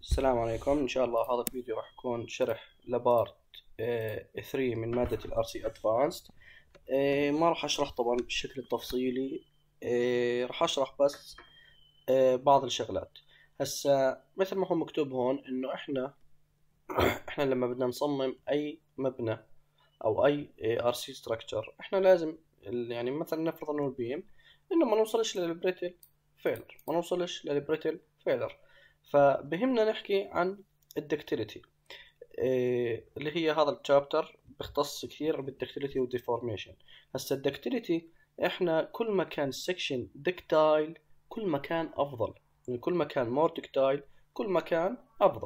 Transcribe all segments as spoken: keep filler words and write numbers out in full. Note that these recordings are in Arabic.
السلام عليكم. إن شاء الله هذا الفيديو راح يكون شرح لبارت ثري من مادة ال آر سي Advanced. آه، ما راح أشرح طبعا بالشكل التفصيلي. آه، راح أشرح بس آه، بعض الشغلات. هسا مثل ما هو مكتوب هون إنه إحنا إحنا لما بدنا نصمم أي مبنى أو أي آر سي structure إحنا لازم ال- يعني مثلا نفرض إنه البيم إنه ما نوصلش للبريتل فيلر ما نوصلش للبريتل فيلر فبهمنا نحكي عن الدكتيليتي. إيه اللي هي هذا الشابتر بيختص كثير بالدكتيليتي والديفورميشن. هسا الدكتيليتي احنا كل ما كان السكشن دكتايل كل ما كان افضل، يعني كل ما كان مور دكتايل كل ما كان افضل.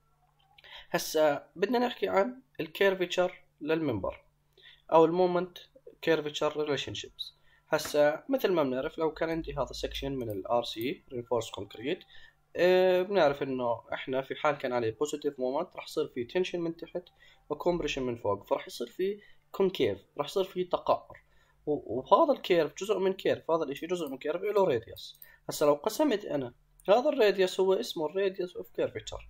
هسا بدنا نحكي عن الكيرفتشر للمنبر او المومنت كيرفتشر ريليشن شيبس. هسا مثل ما بنعرف لو كان عندي هذا سكشن من الار سي رينفورس كونكريت، بنعرف انه احنا في حال كان عليه بوزيتيف مومنت راح يصير في تنشن من تحت وكومبريشن من فوق، فراح يصير في كونكيف، راح يصير في تقعر. وهذا الكيرف جزء من كيرف، هذا الاشي جزء من كيرف له راديوس. هسا لو قسمت انا هذا الراديوس هو اسمه الراديوس اوف كيرفتشر،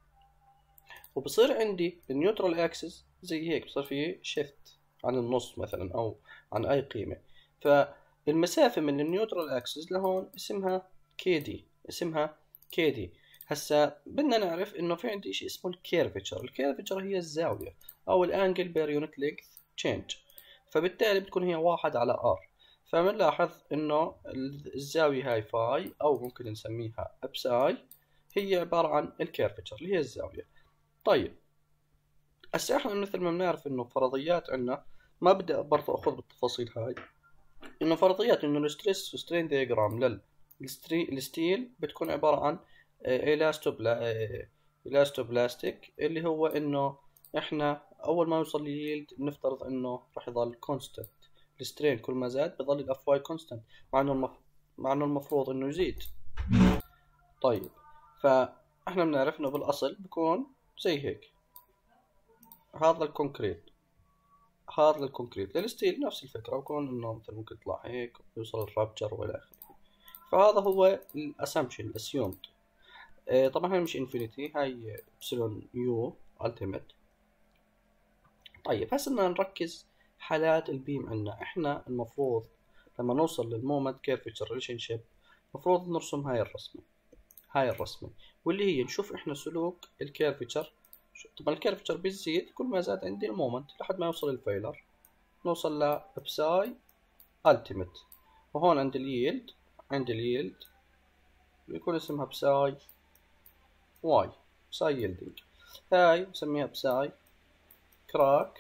وبصير عندي النيوترال اكسس زي هيك، بصير في شيفت عن النص مثلا او عن اي قيمة. فالمسافة من النيوترال اكسس لهون اسمها كي دي، اسمها كي دي. هسا بدنا نعرف انه في عندي شيء اسمه الكيرفتشر. الكيرفتشر هي الزاوية او الانجل بير يونت لينث تشينج، فبالتالي بتكون هي واحد على ار. فبنلاحظ انه الزاوية هاي فاي او ممكن نسميها ابساي، هي عبارة عن الكيرفتشر اللي هي الزاوية. طيب هسا احنا مثل ما بنعرف انه فرضيات عنا، ما بدي برضه اخذ بالتفاصيل هاي، انه فرضيات انه الستريس سترين دياجرام للستيل بتكون عبارة عن الاستوبلا الاستوبلاستيك، اللي هو انه احنا اول ما يوصل لليلد بنفترض انه راح يظل كونستنت السترين، كل ما زاد بظل الاف واي كونستنت، مع انه المف... مع انه المفروض انه يزيد. طيب فاحنا بنعرف انه بالاصل بكون زي هيك، هذا الكونكريت هذا الكونكريت. للستيل نفس الفكرة، وكون انه مثلا ممكن يطلع هيك ويوصل الرابتشر والى اخره. فهذا هو الاسامبشن الاسيومد. آه، طبعا هاي مش انفينيتي، هاي ابسلون يو التيميت. طيب هسه بدنا نركز حالات البيم عنا. احنا المفروض لما نوصل للمومنت كيرفتشر ريليشن شيب المفروض نرسم هاي الرسمة هاي الرسمة واللي هي نشوف احنا سلوك الكيرفتشر. طبعا الكيرفتشر بيزيد كل ما زاد عندي المومنت لحد ما يوصل الفيلر، نوصل لبساي التيميت. وهون عند اليلد عند اليلد بيكون اسمها بساي واي، بساي يلدينج. هاي بسميها بساي كراك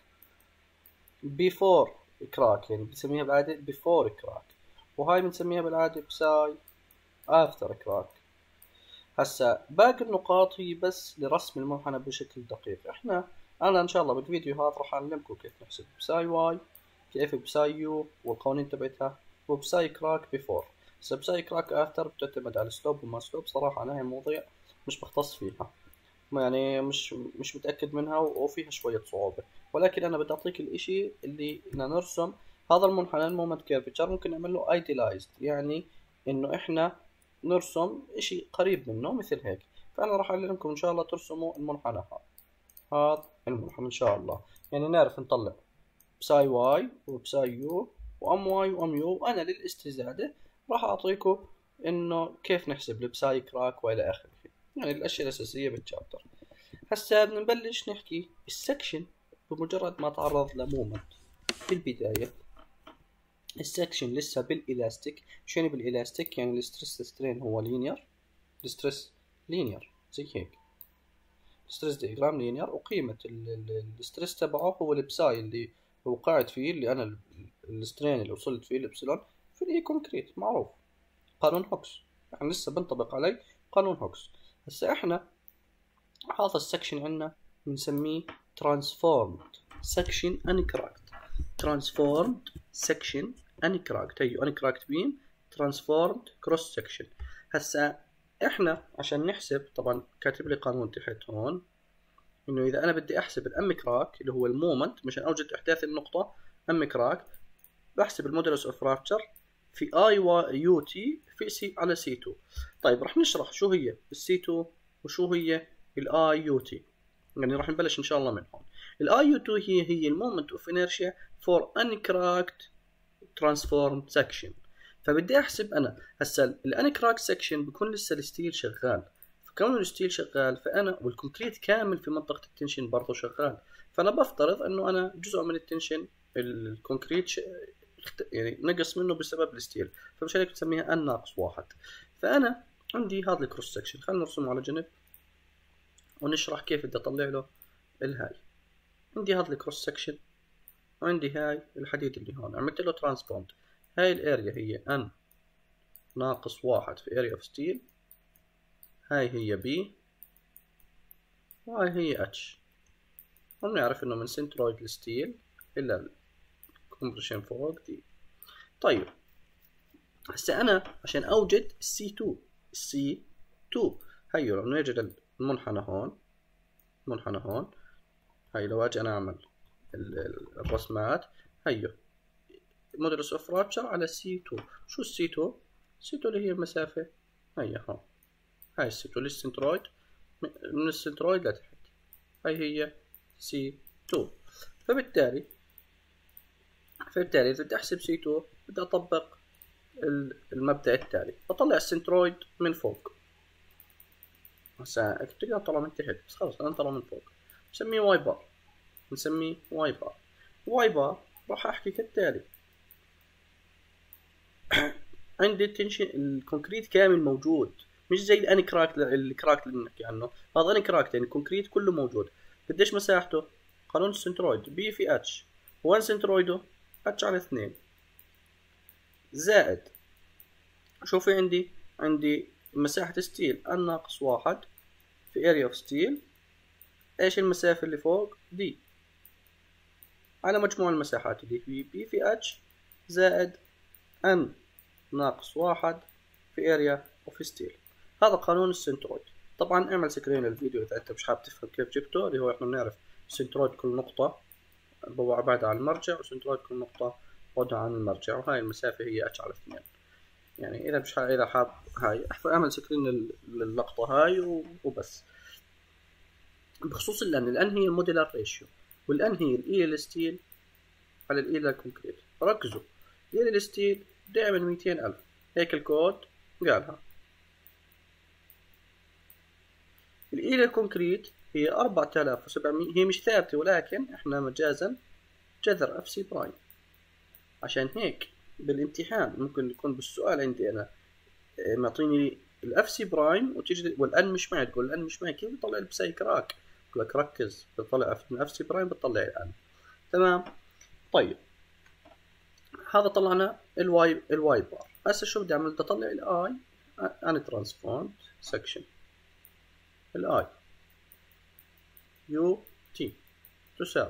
بيفور كراك، يعني بنسميها بالعادة بيفور كراك، وهاي بنسميها بالعادة بساي افتر كراك. هسا باقي النقاط هي بس لرسم المنحنى بشكل دقيق. احنا انا ان شاء الله بالفيديوهات راح اعلمكم كيف نحسب بساي واي، كيف بساي يو والقوانين تبعتها، وبساي كراك بيفور. هسا بساي كراك افتر بتعتمد على السلوب وما سلوب. صراحة انا هاي المواضيع مش بختص فيها، يعني مش مش متأكد منها وفيها شوية صعوبة، ولكن أنا بدي أعطيك الإشي اللي بدنا نرسم هذا المنحنى المومنت كيرفتشر. ممكن نعمل له ايديلايزد، يعني إنه إحنا نرسم إشي قريب منه مثل هيك. فأنا راح أعلمكم إن شاء الله ترسموا المنحنى هذا هذا المنحنى إن شاء الله، يعني نعرف نطلع بساي واي وبساي يو وأم واي وأم يو. وأنا للاستزادة راح أعطيكم إنه كيف نحسب البساي كراك وإلى آخره، يعني الأشياء الأساسية بالشابتر. هسا بدنا نبلش نحكي السكشن. بمجرد ما تعرض لمومنت في البداية السكشن لسه بالإلاستيك. شو يعني بالإلاستيك؟ يعني الستريس سترين هو لينير، الستريس لينير زي هيك، الستريس دياجرام لينير، وقيمة الستريس تبعه هو البساي اللي هو قاعد فيه، اللي أنا السترين اللي وصلت فيه الإبسلون في الإي كونكريت معروف، قانون هوكس، يعني لسه بنطبق عليه قانون هوكس. هسا احنا هذا السكشن عندنا بنسميه transformed section uncracked. transformed section uncracked، هي uncracked beam transformed cross section. هسا احنا عشان نحسب، طبعا كاتب لي قانون تحت هون انه اذا انا بدي احسب الام كراك اللي هو المومنت مشان اوجد احداث النقطة ام كراك، بحسب المودولس اوف رابتشر في اي يو تي في سي على سي تو. طيب راح نشرح شو هي السي تو وشو هي الاي يو تي، يعني راح نبلش ان شاء الله من هون. الاي يو تي هي هي المومنت اوف انيرشيا فور انكراكت ترانسفورم سكشن. فبدي احسب انا هسا الانكراكت سكشن بكون لسه الستيل شغال، فكون الستيل شغال فانا والكونكريت كامل في منطقه التنشن برضه شغال، فانا بفترض انه انا جزء من التنشن الكونكريت ش... يعني نقص منه بسبب الستيل، فمش هيك بنسميها ان ناقص واحد. فانا عندي هذا الكروس سكشن، خلينا نرسمه على جنب ونشرح كيف بدي اطلع له الهاي. عندي هذا الكروس سكشن وعندي هاي الحديد اللي هون، عملت له ترانسبوند. هاي الاريا هي ان ناقص واحد في اريا اوف ستيل، هاي هي بي، وهاي هي اتش. وبنعرف انه من سنترويد الستيل الى الكومبريشن فوق دي. طيب هسه انا عشان اوجد السي تو، السي تو هيو لو نوجد المنحنى هون، المنحنى هون، هاي لو اجي انا اعمل الرسمات هيو مودولوس اوف رابتشر على سي تو. شو السي تو؟ سي تو اللي هي المسافة هي هون، هاي السي تو للسنترويد، من السنترويد لتحت، هاي هي سي تو. فبالتالي فبالتالي إذا بدي أحسب سي تو بدي أطبق المبدأ التالي، بطلع السنترويد من فوق. هسا كنت أطلع من تحت بس خلص أنا أطلع من فوق، نسميه واي بار، نسميه واي بار. واي بار راح أحكي كالتالي عندي التنشن الكونكريت كامل موجود، مش زي الانكراك الكراك اللي بنحكي عنه، هذا انكراك يعني الكونكريت كله موجود. قديش مساحته؟ قانون السنترويد بي في اتش، وين سنترويده؟ اتش على اثنين زائد شو في عندي؟ عندي مساحة ستيل ان ناقص واحد في اريا اوف ستيل، ايش المسافة اللي فوق؟ دي، على مجموع المساحات دي في بي في اتش زائد ان ناقص واحد في اريا اوف ستيل. هذا قانون السنترويد. طبعا اعمل سكرين للفيديو اذا انت مش حابب تفهم كيف جبته، اللي هو احنا بنعرف سنترويد كل نقطة بعدها عن المرجع، وسنترويد كل نقطة بعدها عن المرجع، وهاي المسافة هي اتش على اثنين. يعني اذا مش اذا حاب هاي اعمل سكرين للقطة هاي وبس. بخصوص الان، الان هي الموديلار ريشيو، والان هي الاي للستيل على الاي للكونكريت. ركزوا الاي للستيل دائما مئتين ألف، هيك الكود قالها. الإي للكونكريت هي أربعة آلاف وسبعمية، هي مش ثابتة ولكن احنا مجازا جذر اف سي برايم. عشان هيك بالامتحان ممكن يكون بالسؤال عندي انا معطيني الاف سي برايم وتيجي والان مش معي، تقول الان مش معي كيف بطلع البساي كراك؟ بقول لك ركز، بطلع من اف سي برايم بتطلع الان. تمام. طيب هذا طلعنا الواي الواي بار. هسه شو بدي اعمل؟ بدي اطلع الاي ان ترانسفورم سكشن. الاي يو تي تساوي،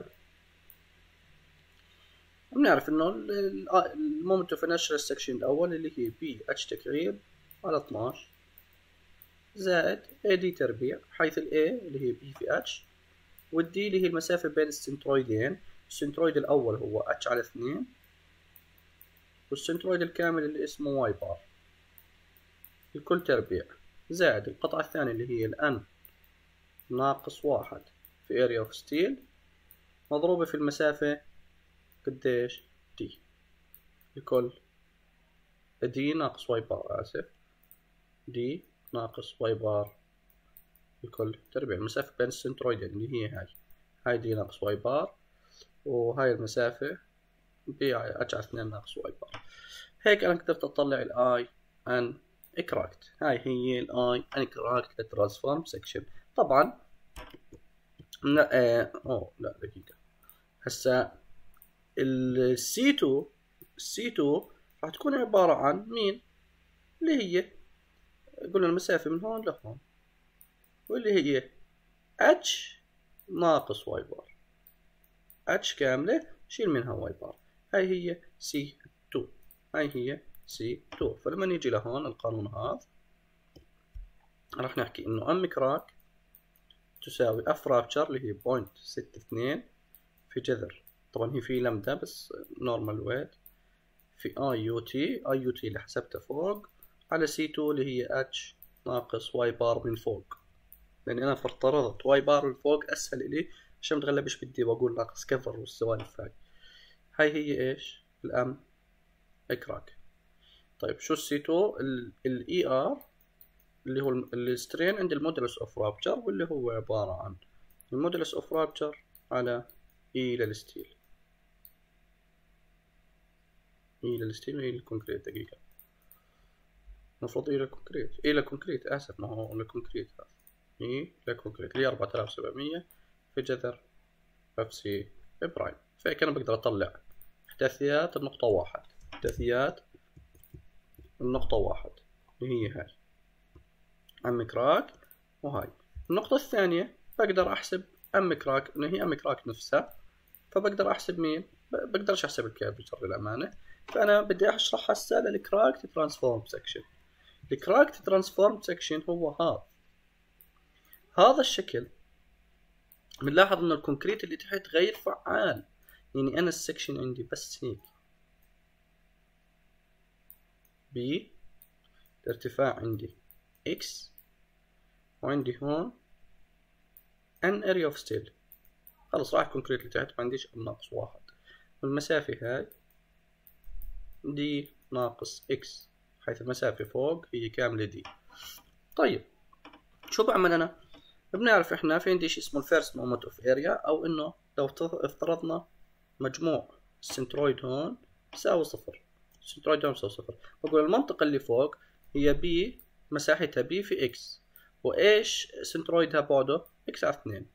بنعرف انه المومنت اوف انرشيا السكشن الاول اللي هي بي اتش تكعيب على اثناعش زائد اي دي تربيع، حيث الاي اللي هي بي في اتش والدي اللي هي المسافة بين السنترويدين. السنترويد الاول هو اتش على اثنين، والسنترويد الكامل اللي اسمه واي بار الكل تربيع، زائد القطعة الثانية اللي هي الان ناقص واحد في اريا اوف ستيل مضروبة في المسافة قديش؟ دي، الكل دي ناقص واي بار، اسف، دي ناقص واي بار الكل تربيع. المسافة بين السنترويدين اللي هي هاي، هاي دي ناقص واي بار، وهاي المسافة بي اتش على اثنين ناقص واي بار. هيك انا قدرت اطلع الاي ان كراكت. هاي هي الاي ان كراكت للترانسفورم سكشن. طبعا لا اه أوه لا دقيقة، هسا السي تو السي تو راح تكون عبارة عن مين؟ اللي هي قلنا المسافة من هون لهون، واللي هي اتش ناقص واي بار، اتش كاملة شيل منها واي بار، هاي هي سي تو، هاي هي سي تو. فلما نيجي لهون القانون هذا راح نحكي انه ام كراك تساوي اف رابتشر اللي هي بوينت ستة اثنين في جذر، طبعا هي في لمدة بس نورمال ويت، في اي يو تي، اي يو تي اللي حسبتها فوق، على سي تو اللي هي اتش ناقص واي بار من فوق. لاني انا فرضت واي بار الفوق اسهل الي عشان متغلبش بدي واقول ناقص كفر والسوالف هاي. هاي هي ايش الام كراك. طيب شو السي تو؟ الاي ار اللي هو السترين عند المودولس اوف رابتشر، واللي هو عبارة عن المودولس اوف رابتشر على اي للستيل. اي للستيل واي للكونكريت. دقيقة، المفروض اي للكونكريت، اي للكونكريت اسف، ما هو للكونكريت هذا اي للكونكريت اللي أربعة آلاف وسبعمية في جذر اف سي برايم. فهيك انا بقدر اطلع احداثيات النقطة واحد، احداثيات النقطة واحد اللي هي هاي ام كراك. وهاي النقطة الثانية بقدر احسب ام كراك اللي هي ام كراك نفسها. فبقدر احسب مين؟ بقدرش احسب الكيرفتشر للامانة. فانا بدي اشرح هسه للكراكت ترانسفورم سكشن. الكراكت ترانسفورم سكشن هو هذا هذا الشكل. بنلاحظ ان الكونكريت اللي تحت غير فعال، يعني انا السكشن عندي بس هيك بي، الارتفاع عندي اكس، وعندي هون ان اريا اوف ستيل. خلص راح الكونكريت اللي تحت ما عنديش ام ناقص واحد، والمسافة هاي دي ناقص اكس، حيث المسافة فوق هي كاملة دي. طيب شو بعمل انا؟ بنعرف احنا في عندي شيء اسمه الفيرست مومنت اوف اريا، او انه لو افترضنا مجموع السنترويد هون يساوي صفر، السنترويد هون يساوي صفر، بقول المنطقة اللي فوق هي بي، مساحتها بي في اكس، وايش سنترويدها بعده اكس على اثنين.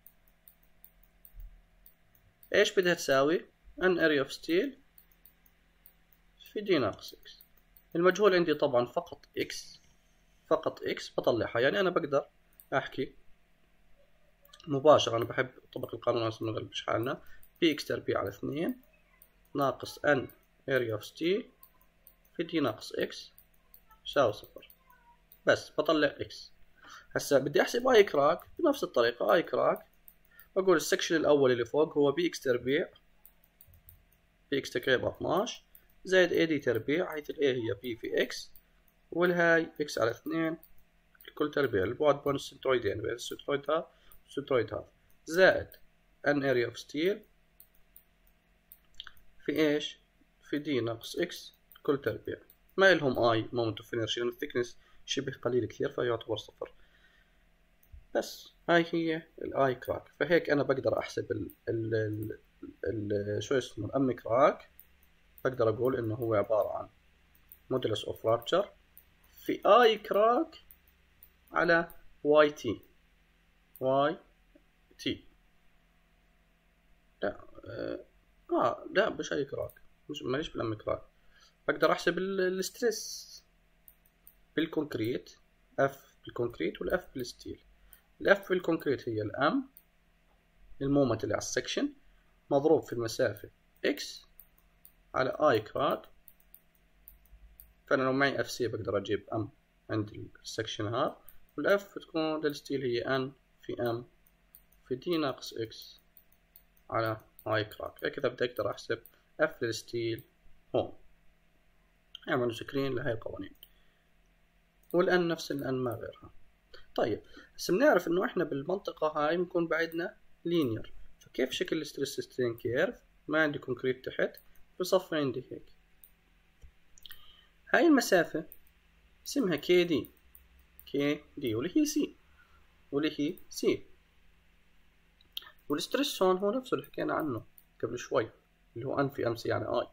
ايش بدها تساوي؟ ان اريا اوف ستيل في دي ناقص اكس. المجهول عندي طبعا فقط اكس، فقط اكس بطلعها. يعني انا بقدر احكي مباشرة، انا بحب اطبق القانون عشان ما نغلبش حالنا. بي اكس تربيع على اثنين ناقص ان اريا اوف ستيل في دي ناقص اكس يساوي صفر. بس بطلع اكس. هسا بدي احسب اي كراك بنفس الطريقة. اي كراك بقول السكشن الاول اللي فوق هو بي اكس تربيع، بي اكس تكعيب اثناش زائد اي دي تربيع، حيث الاي هي بي في اكس، والهاي اكس على اثنين الكل تربيع، البعد بين السنترويدين بين السنترويد هذا والسنترويد هذا، زائد ان اريا اوف ستيل في ايش؟ في دي ناقص اكس الكل تربيع. ما لهم اي مومنت اوف انرشيا، الثيكنس شبه قليل كثير فيعتبر صفر. بس هاي هي الاي كراك. فهيك انا بقدر احسب ال ال ال ال شو اسمه الام كراك. بقدر اقول انه هو عبارة عن مودولس اوف رابتشر في اي كراك على واي تي. واي تي لا اه, آه لا مش اي كراك، مش ماليش بالام كراك. بقدر احسب الستريس بالكونكريت، اف بالكونكريت والاف بالستيل. الاف بالكونكريت هي الام المومنت اللي على السكشن مضروب في المسافة اكس على اي كراك. فانا لو معي اف سي بقدر اجيب ام عند السكشن هذا، والاف تكون للستيل هي ان في ام في دي ناقص اكس على اي كراك. هكذا بدي اقدر احسب اف للستيل هون. اعملوا سكرين لهي القوانين، والان نفس الان ما غيرها. طيب بس بنعرف انه احنا بالمنطقة هاي بنكون بعدنا لينير. فكيف شكل الستريس سترين كيرف؟ ما عندي كونكريت تحت، بصفي عندي هيك. هاي المسافة اسمها كي دي، كي دي واللي هي سي، واللي هي سي. والستريس هون هو نفسه اللي حكينا عنه قبل شوي اللي هو ان في ام سي يعني اي.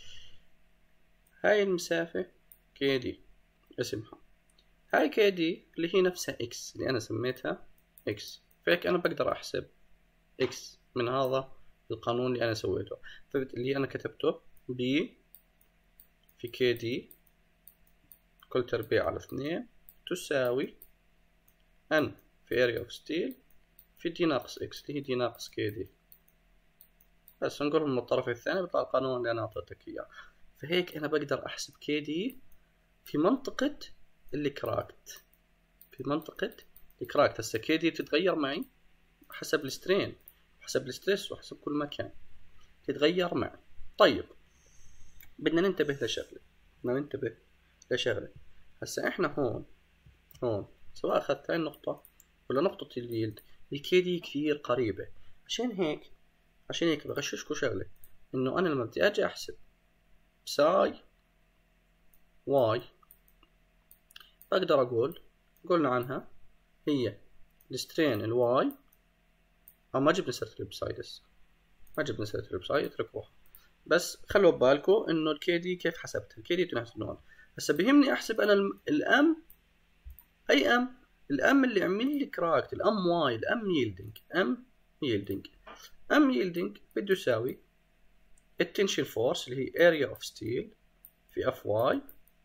هاي المسافة كي دي اسمها. هاي كي دي اللي هي نفسها اكس اللي انا سميتها اكس. فهيك انا بقدر احسب اكس من هذا القانون اللي انا سويته، اللي انا كتبته بي في كي دي كل تربيع على اثنين تساوي ان في اريا اوف ستيل في دي ناقص اكس اللي هي دي ناقص كي دي. بس نقولهم من الطرف الثاني بيطلع القانون اللي انا اعطيتك اياه. فهيك انا بقدر احسب كي دي في منطقة الكراكت، في منطقة الكراكت. هسه كي دي بتتغير معي حسب السترين وحسب الستريس وحسب كل مكان تتغير معي. طيب بدنا ننتبه لشغلة، بدنا ننتبه لشغلة. هسه احنا هون هون سواء اخذت هاي النقطة ولا نقطة اليلد، الكي دي كثير قريبة. عشان هيك عشان هيك بغششكوا شغلة، انه انا لما بدي اجي احسب بساي واي بقدر اقول قلنا عنها هي السترين الواي، او ما جبنا سيرة البساي لسه، ما جبنا سيرة البساي اتركوها، بس خلوا ببالكم انه الكي دي كيف حسبتها. الكي دي تنحسبون هسه بيهمني احسب انا الام، اي ام؟ الام اللي عمل لي كراكت، الام واي، الام ييلدنج، ام ييلدنج ام ييلدنج بده يساوي التنشن فورس اللي هي اريا اوف ستيل في اف واي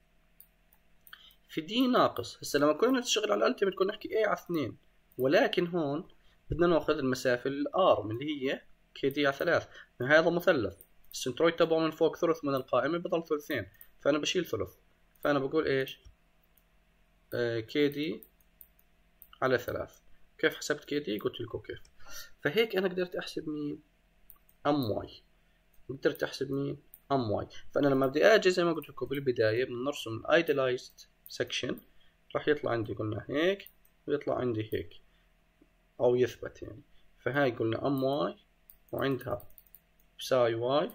في دي ناقص. هسه لما كنا نشتغل على الالتيميت كنا نحكي اي على اثنين، ولكن هون بدنا ناخذ المسافة الارم اللي هي كي دي على ثلاث. هذا مثلث السنترويد تبعه من فوق ثلث من القائمة بضل ثلثين، فانا بشيل ثلث، فانا بقول ايش؟ آه كي دي على ثلاث. كيف حسبت كي دي؟ قلت لكم كيف. فهيك انا قدرت احسب مين؟ ام واي. قدرت احسب مين؟ ام واي. فانا لما بدي اجي زي ما قلت لكم بالبدايه بنرسم الايدلايزد سكشن، راح يطلع عندي قلنا هيك ويطلع عندي هيك او يثبت يعني. فهاي قلنا ام واي وعندها بساي واي،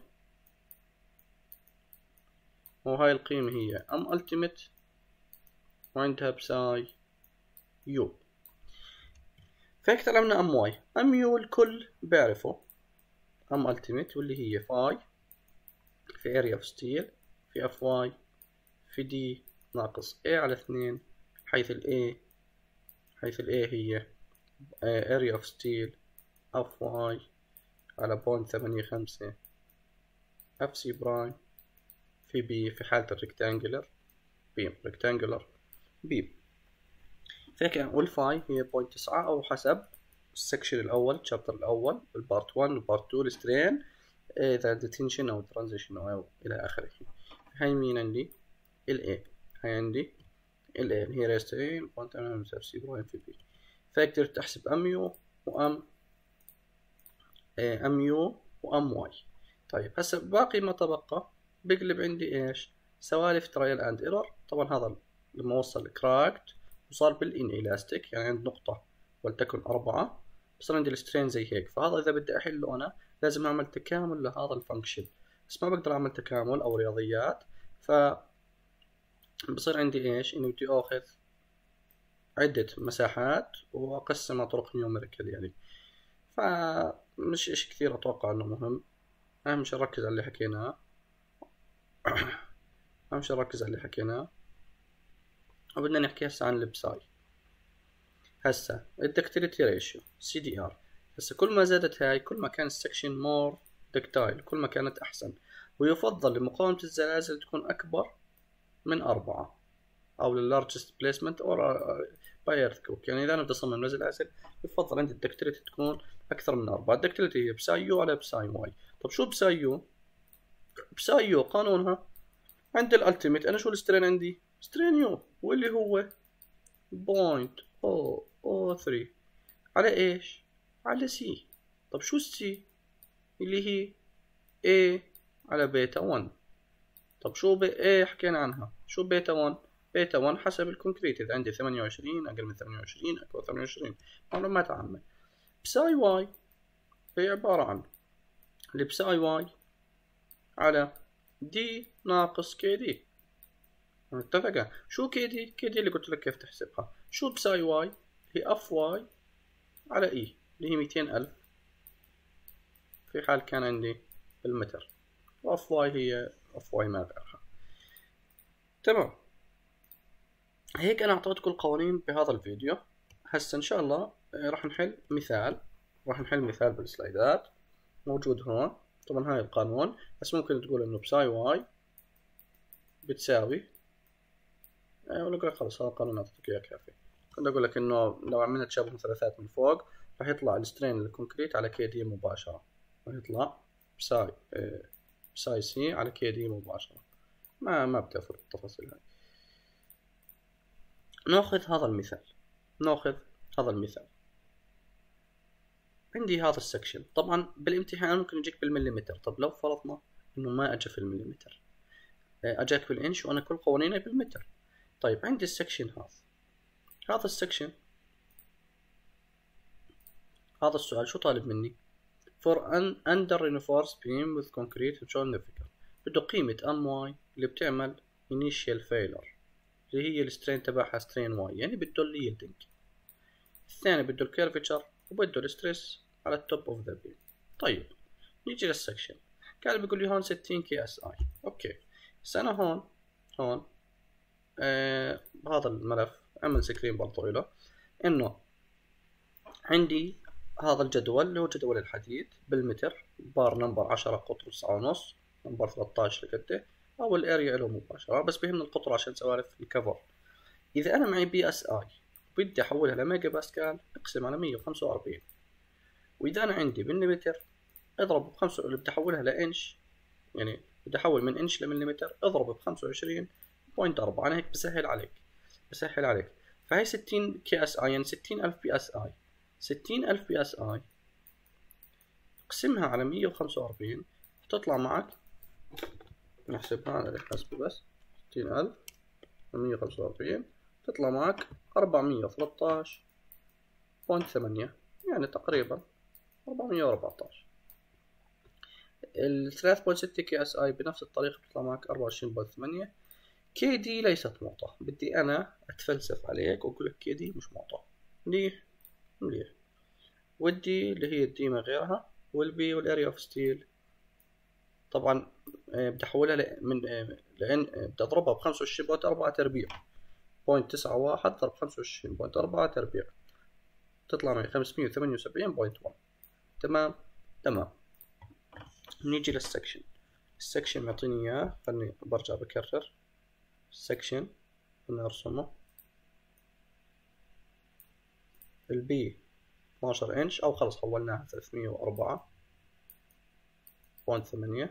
وهاي القيمه هي ام التيميت وعندها بساي يو. فهيك طلع لنا ام واي. ام يو الكل بيعرفه، ام التيميت واللي هي فاي في اريا اوف ستيل في اف واي في دي ناقص A على اثنين، حيث ال A حيث ال A هي اريا اوف ستيل اف واي على بوينت ثمانية خمسة اف سي برايم في B في حالة الريكتانجلر بيم، ريكتانجلر بيم. فهيك والفاي هي بوينت تسعة أو حسب السكشن الأول، الشابتر الأول، البارت واحد والبارت اثنين السترين إذا ديتنشن أو ترانزيشن أو إلى آخره. هاي مين عندي؟ ال A. هاي عندي ال A هي ريست A بوينت أنا مساوي سي برايم في B. فهيك قدرت تحسب أم يو وأم أم يو وأم واي. طيب هسا باقي ما تبقى بقلب عندي إيش؟ سوالف ترايل أند إيرور. طبعا هذا لما وصل كراكت وصار بالإن إلاستيك، يعني عند نقطة ولتكن أربعة بصير عندي السترين زي هيك. فهذا إذا بدي أحله أنا لازم أعمل تكامل لهذا الفانكشن، بس ما بقدر أعمل تكامل أو رياضيات. ف بصير عندي إيش؟ إني بدي أخذ عدة مساحات وأقسمها طرق نيوميريكال يعني. فمش إشي كثير أتوقع إنه مهم، أهم شي نركز على اللي حكيناه أهم شي نركز على اللي حكيناه. وبدنا نحكي هسه عن البساي. هسه الدكتيليتي ريشيو سي دي ار. هسه كل ما زادت هاي كل ما كان السكشن مور دكتايل، كل ما كانت أحسن، ويفضل لمقاومة الزلازل تكون أكبر من أربعة أو لللارجست بليسمنت أو باي ايرثكوك. يعني إذا أنا بدي أصمم لزلازل يفضل عندي الدكتيليتي تكون أكثر من أربعة. الدكتيليتي هي بساي يو على بساي واي. طب شو بساي يو؟ بساي يو قانونها عند الالتيميت أنا شو السترين عندي؟ سترين يو، واللي هو بوينت أو أو ثري على إيش؟ على سي. طب شو السي؟ اللي هي A على بيتا واحد. طب شو ب A حكينا عنها، شو بيتا واحد؟ بيتا واحد حسب الكونكريت، إذا عندي ثمانية وعشرين أقل من ثمانية وعشرين أكبر ثمانية وعشرين، معلومات عامة. بساي واي هي عبارة عن البساي واي على دي ناقص كي دي. اتفقنا؟ شو كي دي؟ كي دي اللي قلت لك كيف تحسبها. شو بساي واي؟ هي اف واي على اي اللي هي مئتين ألف في حال كان عندي بالمتر، واف واي هي اف واي ما غيرها. تمام، هيك انا اعطيتكم القوانين بهذا الفيديو. هسه ان شاء الله راح نحل مثال، راح نحل مثال بالسلايدات موجود هون. طبعا هاي القانون، بس ممكن تقول انه بساي واي بتساوي، ولا اقول لك خلص هذا القانون اعطيتك اياه كافي. كنت اقول لك انه لو عملنا تشابه مثلثات من فوق راح يطلع السترين الكونكريت على كي دي مباشرة، راح يطلع بساي بساي سي على كي دي مباشرة. ما ما بدي افوت التفاصيل هاي. ناخذ هذا المثال ناخذ هذا المثال عندي هذا السكشن. طبعا بالامتحان ممكن يجيك بالمليمتر. طب لو فرضنا انه ما اجى في المليمتر، اجاك بالانش وانا كل قوانيني بالمتر. طيب عندي السكشن هذا هذا السكشن هذا السؤال شو طالب مني؟ for an under reinforced beam with concrete joint figure. بده قيمة ام واي اللي بتعمل initial failure اللي هي السترين تبعها سترين واي، يعني بده اليلدنج. الثاني بده الكيرفتشر وبده الستريس على التوب اوف ذا بيم. طيب نيجي للسكشن. كان بيقول لي هون ستين كي اس اي. اوكي بس انا هون هون آه بهذا الملف عمل سكرين برضو له انه عندي هذا الجدول اللي هو جدول الحديد بالمتر، بار نمبر عشرة قطر تسعة ونص، نمبر ثلاثة عشر لقده، او الاريا له مباشرة، بس بهمنا القطر عشان سوالف الكفر. اذا انا معي بي اس اي بدي احولها لميجا باسكال اقسم على مية وخمسة وأربعين، واذا انا عندي بالمتر اضرب بخمسة اللي بدي احولها لانش، يعني بدي احول من انش لمليمتر اضرب بخمسة وعشرين بوينت أربعة. انا هيك بسهل عليك بسهل عليك فهي ستين كي اس اي يعني ستين ألف بي اس اي. ستين ألف بي اس اي اقسمها على مية وخمسة وأربعين تطلع معك، نحسبها على الحاسبة بس، ستين ألف مية وخمسة وأربعين تطلع معك أربعمية وثلاثة عشر فاصلة ثمانية، يعني تقريبا أربعمية وأربعتاشر. ال ثلاثة فاصلة ستة كي اس اي بنفس الطريقة بتطلع معك أربعة وعشرين فاصلة ثمانية. كي دي ليست معطى، بدي انا اتفلسف عليك واقول لك كي دي مش معطى. مليح مليح. والدي اللي هي الدي ما غيرها، والبي والاريا اوف ستيل طبعا بدي احولها من لان بدي اضربها ب خمسة وعشرين فاصلة أربعة تربيع، بوينت تسعة واحد ضرب خمسة وعشرين فاصلة أربعة تربيع تطلع معي خمسمية وثمانية وسبعين فاصلة واحد. تمام تمام. نيجي للسكشن. السكشن معطيني اياه، خلني برجع بكرر السكشن خلنا ارسمه. البي اثناشر انش او خلص حولناها ثلاثمية وأربعة فاصلة ثمانية.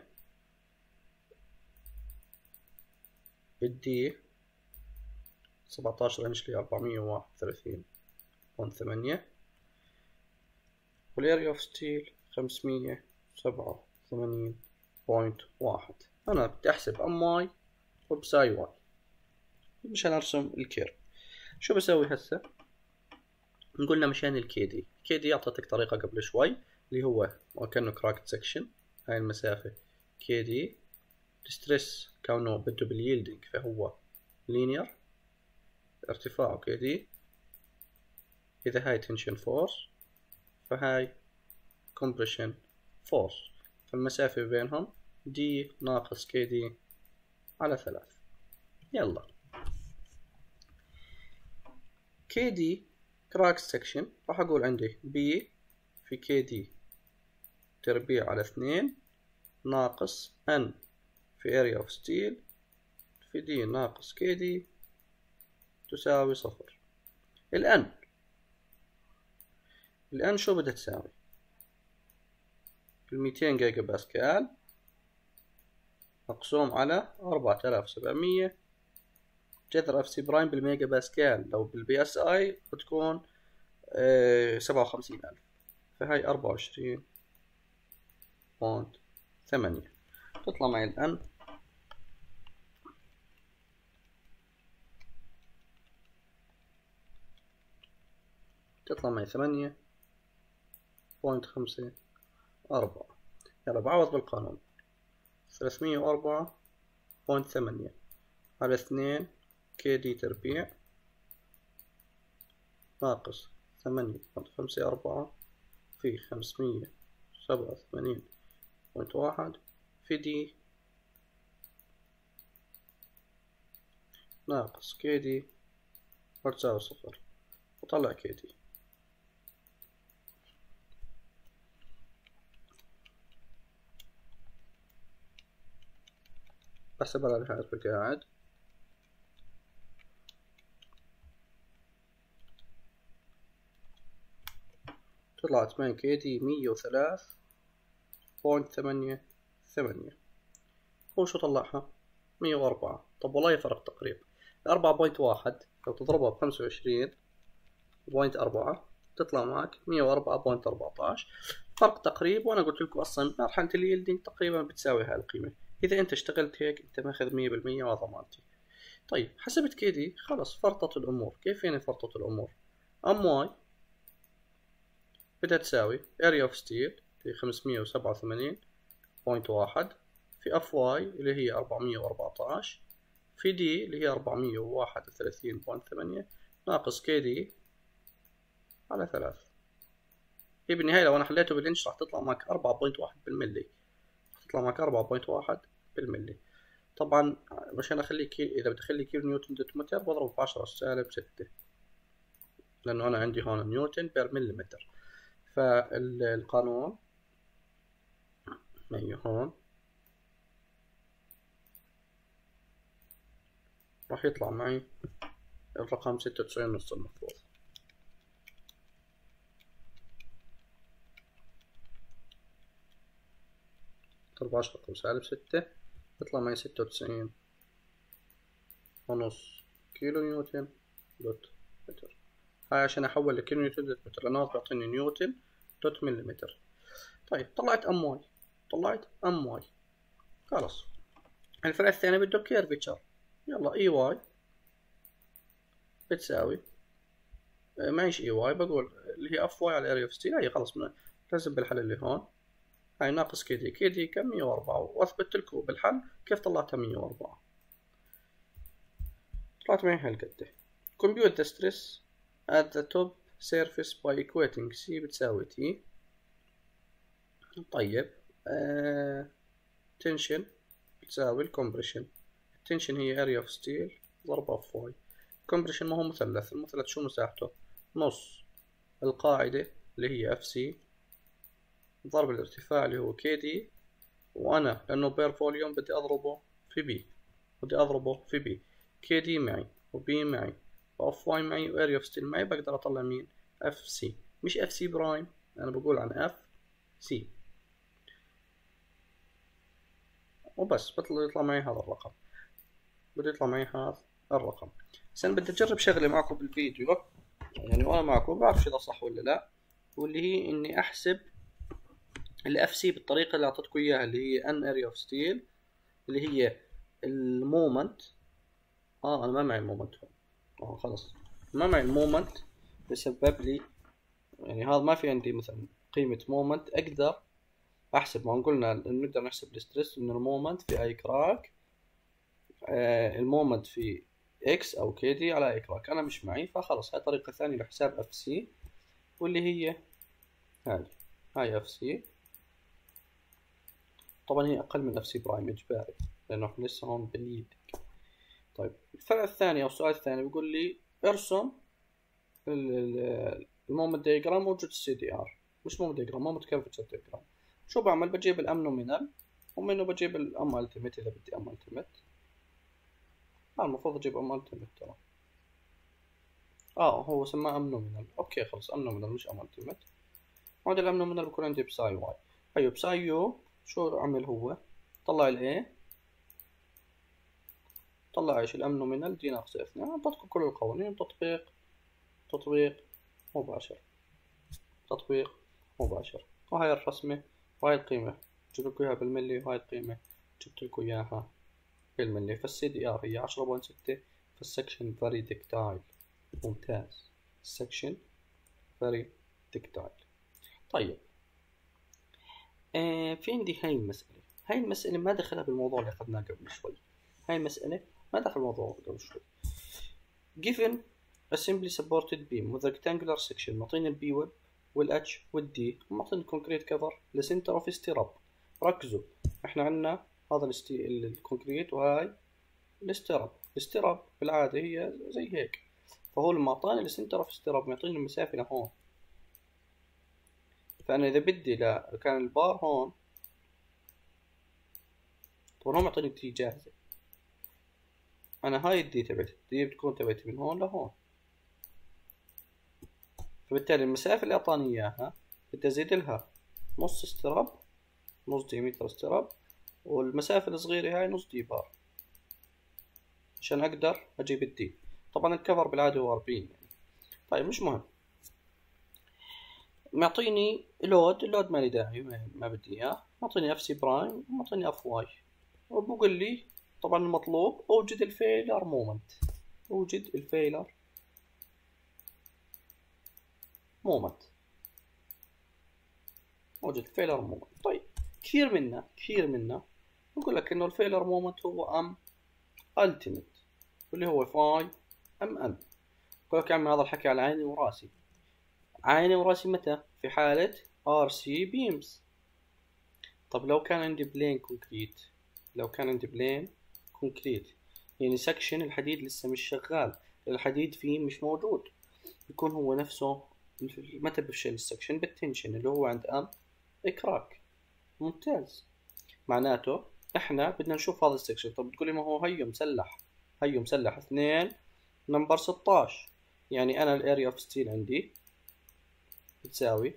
الدي سبعتاشر انش اللي أربعمية وواحد وثلاثين فاصلة ثمانية. والاريا اوف ستيل خمسمية وسبعة وثمانين فاصلة واحد. انا بدي احسب ام واي وبساي واي مشان ارسم الكيرف. شو بسوي هسه؟ نقولنا مشان الكي دي. الكي دي اعطيتك طريقة قبل شوي اللي هو وكأنه كراكت سكشن، هاي المسافة كي دي. الستريس كونه بده باليلدنج فهو لينير، ارتفاعه كي دي. اذا هاي تنشن فورس فهاي كومبريشن فورس، فالمسافة بينهم دي ناقص كي دي على ثلاث. يلا كي دي كراك سكشن راح اقول عندي بي في كي دي تربيع على اثنين ناقص ان في اريا اوف ستيل في دي ناقص كي دي تساوي صفر. الان الان شو بدها تساوي؟ الميتين جيجا باسكال مقسوم على أربعة آلاف وسبعمية جذر اف سي برايم بالميجا باسكال. لو بالبي اس اي بتكون سبعة وخمسين ألف، فهاي أربعة وعشرين فاصلة ثمانية. تطلع معي الان تطلع معي ثمانية فاصلة خمسة أربعة. يلا بعوض بالقانون. ثلاثمية وأربعة فاصلة ثمانية على اثنين كي دي تربيع ناقص ثمانية فاصلة خمسة أربعة في خمسمية سبعة وثمانين فاصلة واحد في دي ناقص كي دي وتساوي صفر. وطلع كي دي. بحسب على الحاسبة قاعد طلعت ثمانية كي دي مية وثلاثة فاصلة ثمانية ثمانية. هو شو طلعها؟ مية وأربعة. طب والله فرق تقريبا. أربعة فاصلة واحد لو تضربها بخمسة وعشرين فاصلة أربعة تطلع معك مية وأربعة فاصلة أربعتاشر. فرق تقريب. وأنا قلت لكم أصلا مرحلة اليلدينج تقريبا بتساوي هاي القيمة. إذا أنت اشتغلت هيك أنت ماخذ مية بالمية وضمانتي. طيب حسبت كيدي خلص فرطت الأمور. كيف يعني فرطت الأمور؟ أم واي بدها تساوي area of steel في خمسمية وسبعة وثمانين بوينت واحد في اف واي اللي هي أربعمية وأربعتاش في دي اللي هي أربعمية وواحد وثلاثين بوينت ثمانية ناقص كي دي على ثلاث. هي بالنهاية لو أنا حليته بالإنش راح تطلع معك أربعة بوينت واحد بالملي، راح تطلع معك أربعة بوينت واحد بالملي. طبعا عشان أخلي كي... إذا بدي أخلي كيلو نيوتن دوت متر بضرب بعشرة سالب ستة، لأنه أنا عندي هون نيوتن بير مليمتر. فالقانون معي هون راح يطلع معي الرقم ستة وتسعين نص المفروض. ضرب عشرة رقم سالب ستة يطلع معي ستة وتسعين ونص كيلو نيوتن دوت متر. هاي عشان أحول لكيلو نيوتن دوت متر لأنه بيعطيني نيوتن دوت مليمتر. طيب طلعت أم واي، طلعت أم واي خلاص. الفرع الثاني بده كيرفتشر. يلا اي واي بتساوي معيش اي واي بقول اللي هي اف واي على اريا اوف ستيل. هي خلص لازم بالحل اللي هون هاي ناقص كي دي. كي دي كم؟ مية وأربعة. واثبت لكم بالحل كيف طلعتها مية وأربعة. طلعت معي هالقد. compute the stress at the top surface by equating C بتساوي T. طيب آه... tension بتساوي الكمبريشن. التنشن هي area of steel ضربة في واي. الكمبريشن ما هو مثلث. المثلث شو مساحته؟ نص القاعدة اللي هي اف سي ضرب الارتفاع اللي هو كي دي، وانا لانه بير فوليوم بدي اضربه في بي، بدي اضربه في بي. كي دي معي وبي معي واف واي معي واريا اوف ستيل معي. بقدر اطلع مين؟ اف سي، مش اف سي برايم، انا بقول عن اف سي وبس. بطلع يطلع معي هذا الرقم، بده يطلع معي هذا الرقم. بس انا بدي اجرب شغله معكم بالفيديو، يعني وانا معكم بعرف اذا صح ولا لا، واللي هي اني احسب الاف سي بالطريقه اللي اعطيتكم اياها اللي هي ان اريا اوف ستيل اللي هي المومنت. اه انا ما معي المومنت هون. اه خلص ما معي المومنت بسبب لي، يعني هذا ما في عندي مثلا قيمه مومنت اقدر احسب. ما قلنا نقدر نحسب الستريس من المومنت في اي كراك، آه المومنت في اكس او كي دي على اي كراك. انا مش معي، فخلص هاي طريقه ثانيه لحساب اف سي، واللي هي هاي هاي اف سي. طبعا هي اقل من اف سي برايم اجباري لانه احنا لسه هون باليد. طيب الفرع الثاني او السؤال الثاني بيقول لي ارسم المومنت دياجرام موجود السي دي ار، مش مومنت دياجرام، مومنت كيرفتشر دياجرام. شو بعمل؟ بجيب الام نومينال ومنه بجيب الام التيميت اذا بدي ام التيميت. اه المفروض اجيب ام التيميت ترى. اه هو سماه ام نومينال. اوكي خلص ام نومينال مش ام التيميت. هذا الام نومينال بكون عندي بساي واي. ايوه بساي يو. شو عمل هو؟ طلع الايه، طلع ايش؟ الام نومينال دي ناقص اثنين. اعطتكم كل القوانين. تطبيق تطبيق مباشر، تطبيق مباشر. وهاي الرسمة وهاي القيمة جبت لكم اياها بالملي، وهاي القيمة جبت لكم اياها بالملي. فالسي دي ار هي عشرة بوينت ستة. فالسكشن فيري تكتايل. ممتاز. السكشن فيري تكتايل. طيب آه في عندي هاي المسألة. هاي المسألة ما دخلها بالموضوع اللي أخذناه قبل شوي. هاي المسألة ما دخل الموضوع قبل شوي. given a simply supported beam with rectangular section معطيني البي ويب والاتش والدي، ومعطيني الكونكريت كفر لسنتر اوف استيراب. ركزوا احنا عندنا هذا الاستي... الكونكريت وهاي الاستيراب. الاستيراب بالعادة هي زي هيك، فهو لما اعطاني السنتر اوف استيراب معطيني المسافة لهون. فانا اذا بدي لا كان البار هون، طبعا هو معطيني دي جاهزة. انا هاي الدي تبعتي، الدي بتكون تبعتي من هون لهون. فبالتالي المسافة اللي اعطاني اياها بدي ازيد لها نص استراب، نص ديمتر استراب، والمسافة الصغيرة هاي نص دي بار عشان اقدر اجيب الدي. طبعا الكفر بالعادة هو أربعين يعني. طيب مش مهم. معطيني لود، اللود مالي داعي ما بدي اياه. معطيني اف سي برايم ومعطيني اف واي، وبقول لي طبعا المطلوب اوجد الفيلر مومنت. اوجد الفيلر مومنت. موجود الفيلر مومنت. طيب كثير منا كثير منا نقول لك انه الفيلر مومنت هو ام التيميت واللي هو فاي ام ام. يقول لك يا عمي هذا الحكي على عيني وراسي. عيني وراسي متى؟ في حالة ار سي بيمز. طب لو كان عندي بلين كونكريت، لو كان عندي بلين كونكريت يعني سكشن الحديد لسه مش شغال، الحديد فيه مش موجود، يكون هو نفسه متى بفشل السكشن؟ بالتنشن اللي هو عند ام اكراك. ممتاز. معناته احنا بدنا نشوف هذا السكشن. طب بتقولي ما هو هيو مسلح، هيو مسلح اثنين نمبر ستاشر، يعني انا الاريا اوف ستيل عندي بتساوي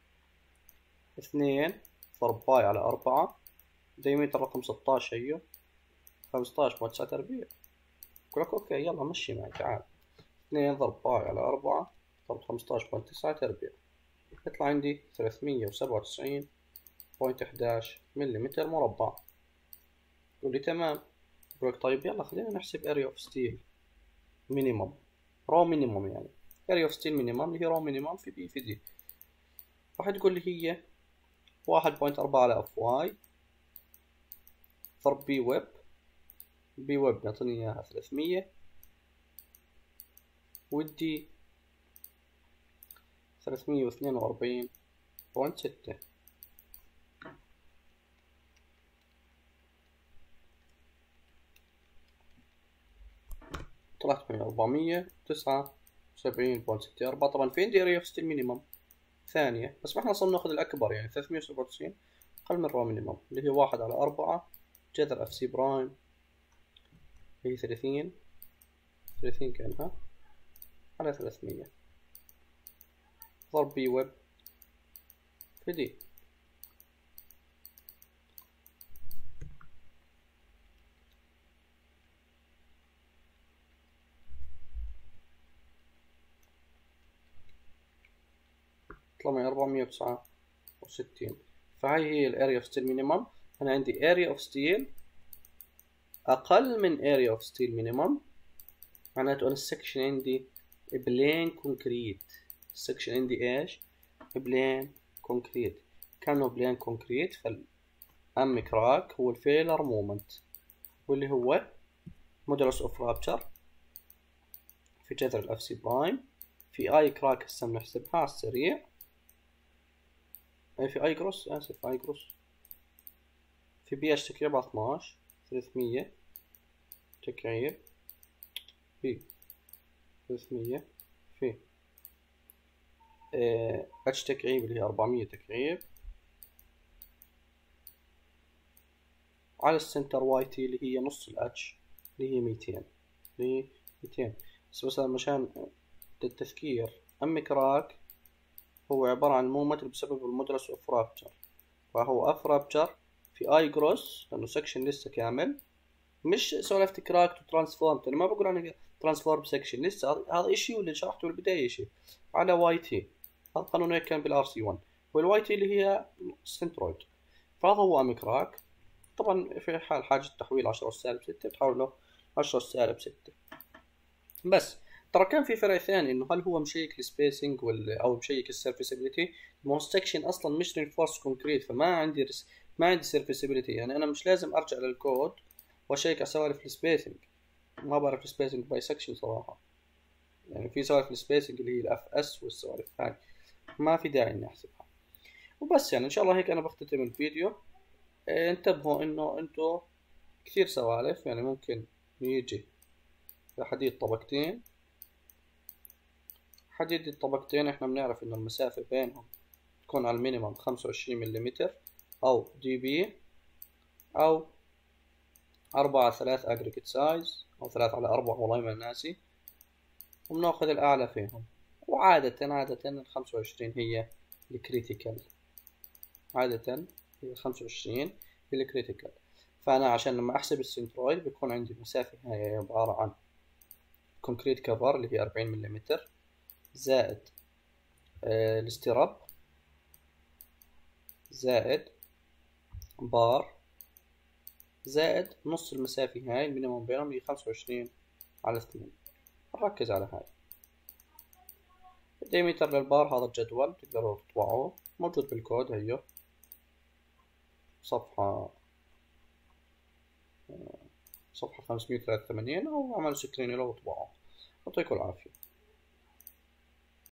اثنين ضرب باي على أربعة، دايمتر رقم ستاشر هيو خمستاشر بوينت تسعة تربيع. أقول لك أوكي يلا مشي معي تعال، اثنين ضرب باي على أربعة ضرب خمستاشر بوينت تسعة تربيع، يطلع عندي ثلاثمية وسبعة وتسعين بوينت إحداش مليمتر مربع. تقول لي تمام. أقول لك طيب يلا خلينا نحسب اريا اوف ستيل مينيمم، رو مينيمم، يعني اريا اوف ستيل مينيمم اللي هي رو مينيمم في بي في دي. راح تقول لي هي واحد بوينت أربعة على اف واي ضرب بي ويب، بي ويب نعطيني اياها ثلاثمية، والدي ثلاثمية واثنين وأربعين بوينت ستة. طلعت من أربعمية وتسعة وسبعين بوينت ستة أربعة. طبعا في عندي اريا اوف ستيل مينيمم ثانية، بس ما احنا اصلا ناخذ الاكبر، يعني ثلاثمية وسبعة وتسعين اقل من رو مينيمم اللي هي واحد على أربعة جذر اف سي برايم، هي ثلاثين ثلاثين كأنها على ثلاثمية ضرب بي ويب في دي. طلع معي أربعمية وتسعة وستين. فهاي هي الاريا اوف ستيل مينيمم. انا عندي اريا اوف ستيل اقل من اريا اوف ستيل مينيمم، معناته انا السكشن عندي بلين كونكريت. السكشن عندي ايش؟ بلين كونكريت. كانه بلين كونكريت فالام كراك هو الفيلر مومنت، واللي هو مودولوس اوف رابتشر في جذر الاف سي برايم في اي كراك. هسه بنحسبها على السريع، في اي جروس، اسف اي جروس في بي اتش تكعيب على اثناش ثلاثمية تكعيب في ثلاثمية في اتش تكعيب اللي هي أربعمية تكعيب على السنتر واي تي اللي هي نص الاتش اللي هي ميتين، اللي هي ميتين. بس مثلا مشان التذكير ام كراك هو عبارة عن مومنت بسبب المودولس اوف رابتشر، فهو اف رابتشر في اي جروس لانه سكشن لسه كامل، مش سولفت كراك وترانسفورم. انا ما بقول عن ترانسفورم سكشن لسه، هذا اشي واللي شرحته بالبداية شيء على واي تي. هذا قانون هيك كان بالار سي واحد، والواي تي اللي هي سنترويد، فهذا هو ام كراك. طبعا في حال حاجة تحويل عشرة سالب ستة بتحوله عشرة سالب ستة. بس ترى كان في فرق ثاني، انه هل هو مشيك السبيسنج ولا او مشيك السيرفيسابيلتي. ما هو السكشن اصلا مش رينفورس كونكريت، فما عندي رس... ما عندي سيرفيسابيلتي، يعني انا مش لازم ارجع للكود واشيك على سوالف السبيسنج. ما بعرف السبيسنج باي سكشن صراحة، يعني في سوالف السبيسنج اللي هي الاف اس والسوالف هاي ما في داعي اني احسبها. وبس يعني ان شاء الله هيك انا بختتم الفيديو. اه انتبهوا انه انتو كثير سوالف، يعني ممكن يجي حديد طبقتين، حديد الطبقتين احنا بنعرف ان المسافة بينهم تكون على المينيمم خمسة وعشرين مليمتر او دي بي او أربعة على ثلاثة اجريجيت سايز او ثلاثة على أربعة، والله ما ناسي، وبناخذ الاعلى فيهم. وعادة عادة الخمسة وعشرين هي الكريتيكال، عادة هي خمسة وعشرين هي الكريتيكال. فانا عشان لما احسب السنترويد بيكون عندي المسافة هي عبارة عن كونكريت كفر اللي هي أربعين مليمتر زائد آه الاستراب زائد بار زائد نص المسافة هاي المينيموم بينهم هي خمسة وعشرين على اثنين. نركز على هاي. الديمتر للبار هذا الجدول تقدروا تطبعوه موجود بالكود. هي صفحة صفحة خمسمية وثلاثة وثمانين، أو عمل سكرين له وطبعه. يعطيكم العافية.